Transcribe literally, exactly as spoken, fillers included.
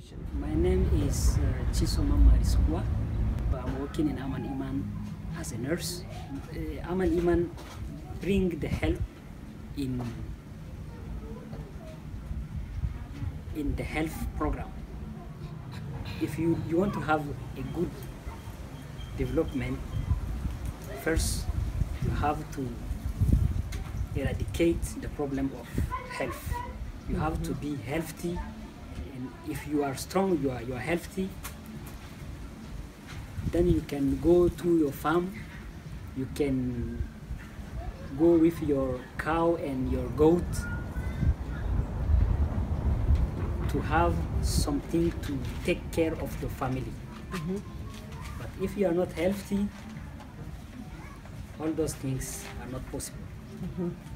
My name is uh, Riskouwa. I'm working in Amman Imman as a nurse. Uh, Amman Imman bring the help in in the health program. If you, you want to have a good development, first you have to eradicate the problem of health. You have mm-hmm. to be healthy, and if you are strong, you are, you are healthy, then you can go to your farm, you can go with your cow and your goat to have something to take care of your family. Mm-hmm. But if you are not healthy, all those things are not possible. Mm-hmm.